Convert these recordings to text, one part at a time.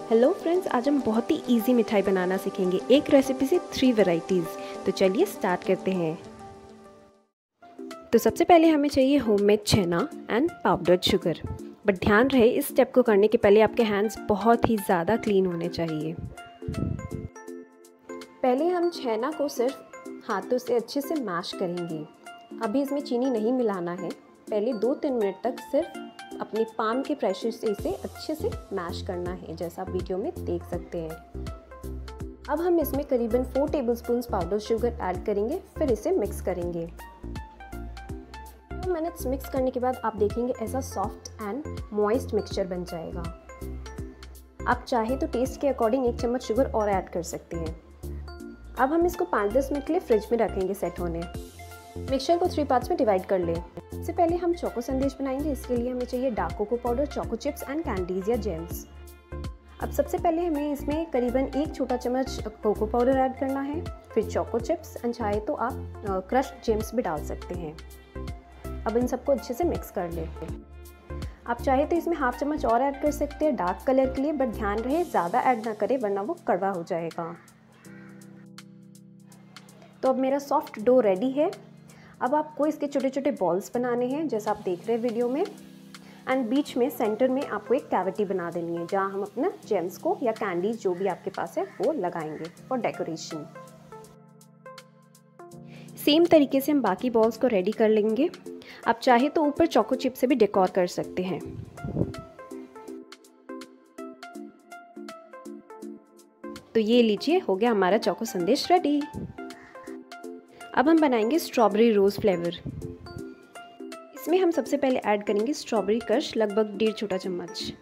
Hello friends, आज हम बहुत ही इजी मिठाई बनाना सीखेंगे। एक रेसिपी से 3 वैरायटीज़। तो चलिए स्टार्ट करते हैं। तो सबसे पहले हमें चाहिए homemade chhena and powdered sugar. But ध्यान रहे, इस स्टेप को करने के पहले आपके हैंड्स बहुत ही ज़्यादा क्लीन होने चाहिए। पहले हम छेना को सिर्फ हाथों से अच्छे से मैश करेंगे। अभी इसमें चीनी नहीं मिलाना है। पहले 2-3 मिनट तक सिर्फ अपने पाम के प्रेशर से इसे अच्छे से मैश करना है, जैसा आप वीडियो में देख सकते हैं। अब हम इसमें करीबन 4 टेबलस्पून पाउडर शुगर ऐड करेंगे, फिर इसे मिक्स करेंगे। 2 मिनट्स मिक्स करने के बाद आप देखेंगे ऐसा सॉफ्ट एंड मॉइस्ट मिक्सचर बन जाएगा। आप चाहे तो टेस्ट के अकॉर्डिंग 1 चम्मच शुगर और ऐड कर सकते हैं। अब हम इसको 5-10 मिनट के लिए फ्रिज में रखेंगे सेट होने। मिक्सचर को 3 पार्ट्स में डिवाइड कर लें। सबसे पहले हम चोको संदेश बनाएंगे। इसके लिए हमें चाहिए dark cocoa powder, choco chips and candies या जेम्स। अब सबसे पहले हमें इसमें करीबन 1 छोटा चम्मच कोको पाउडर ऐड करना है, फिर चोको चिप्स एंड चाहे तो आप क्रश्ड जेम्स भी डाल सकते हैं। अब इन सबको अच्छे से मिक्स कर लें। आप चाहे तो इसमें 1/2 चम्मच और ऐड कर सकते हैं डार्क कलर के लिए, बट ध्यान रहे ज़्यादा ऐड ना करें वरना वो कड़वा हो जाएगा। तो अब मेरा सॉफ्ट डो रेडी है। अब आपको इसके छोटे छोटे बॉल्स बनाने हैं, जैसा आप देख रहे हैं वीडियो में। एंड बीच में सेंटर में आपको एक कैविटी बना देनी है, जहाँ हम अपना जेम्स को या कैंडीज जो भी आपके पास है वो लगाएंगे फॉर डेकोरेशन। सेम तरीके से हम बाकी बॉल्स को रेडी कर लेंगे। आप चाहे तो ऊपर चोको चिप से भी डेकोर कर सकते हैं। तो ये लीजिए, हो गया हमारा चोको संदेश रेडी। अब हम बनाएंगे स्ट्रॉबेरी रोज़ फ्लेवर। इसमें हम सबसे पहले ऐड करेंगे स्ट्रॉबेरी क्रश, लगभग 1.5 छोटा चम्मच।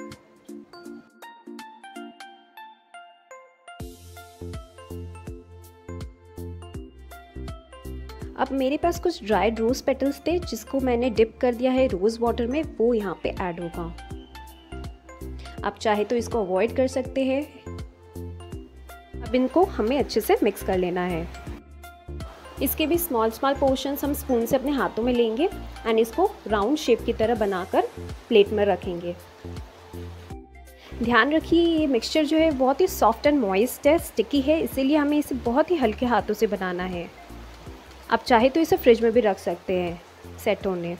अब मेरे पास कुछ ड्राइड रोज़ पेटल्स थे, जिसको मैंने डिप कर दिया है रोज़ वाटर में, वो यहाँ पे ऐड होगा। आप चाहे तो इसको अवॉइड कर सकते हैं। अब इनको हमें अच्छे से मिक्स कर लेना है। इसके भी स्मॉल पोर्शंस हम स्पून से अपने हाथों में लेंगे एंड इसको राउंड शेप की तरह बनाकर प्लेट में रखेंगे। ध्यान रखिए, ये मिक्सचर जो है बहुत ही सॉफ्ट एंड मॉइस्ट है, स्टिकी है, इसीलिए हमें इसे बहुत ही हल्के हाथों से बनाना है। आप चाहे तो इसे फ्रिज में भी रख सकते हैं सेट होने।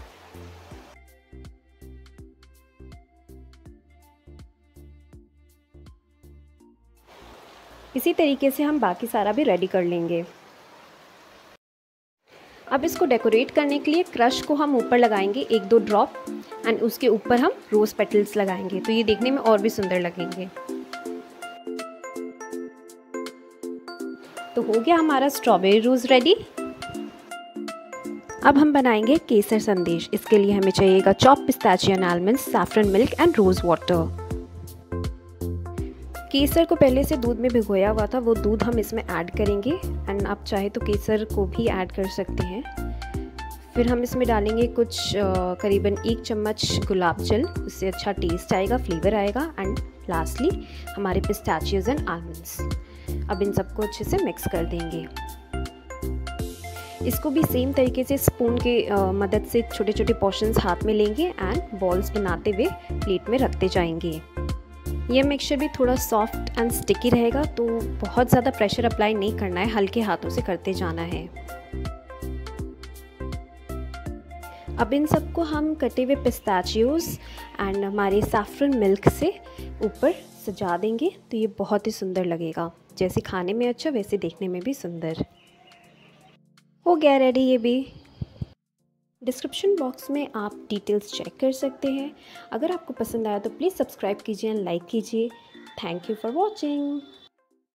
इसी तरीके से हम बाकी सारा भी रेडी कर लेंगे। अब इसको डेकोरेट करने के लिए क्रश को हम ऊपर लगाएंगे 1-2 ड्रॉप एंड उसके ऊपर हम रोज़ पेटल्स लगाएंगे, तो ये देखने में और भी सुंदर लगेंगे। तो हो गया हमारा स्ट्रॉबेरी रोज़ रेडी। अब हम बनाएंगे केसर संदेश। इसके लिए हमें चाहिएगा chop pistachio and almonds, saffron milk and rose water. केसर को पहले से दूध में भिगोया हुआ था, वो दूध हम इसमें ऐड करेंगे एंड आप चाहे तो केसर को भी ऐड कर सकते हैं। फिर हम इसमें डालेंगे कुछ करीबन 1 चम्मच गुलाब जल, उससे अच्छा टेस्ट आएगा, फ्लेवर आएगा। एंड लास्टली हमारे पिस्ताचियोज एंड आलमंड्स। अब इन सबको अच्छे से मिक्स कर देंगे। इसको भी सेम तरीके से स्पून के मदद से छोटे छोटे पोर्शंस हाथ में लेंगे एंड बॉल्स बनाते हुए प्लेट में रखते जाएंगे। ये मिक्सचर भी थोड़ा सॉफ्ट एंड स्टिकी रहेगा, तो बहुत ज़्यादा प्रेशर अप्लाई नहीं करना है, हल्के हाथों से करते जाना है। अब इन सबको हम कटे हुए पिस्ताचियोज एंड हमारे सैफरन मिल्क से ऊपर सजा देंगे, तो ये बहुत ही सुंदर लगेगा। जैसे खाने में अच्छा, वैसे देखने में भी सुंदर। हो गया रेडी ये भी। डिस्क्रिप्शन बॉक्स में आप डिटेल्स चेक कर सकते हैं। अगर आपको पसंद आया तो प्लीज़ सब्सक्राइब कीजिए एंड लाइक कीजिए। Thank you for watching.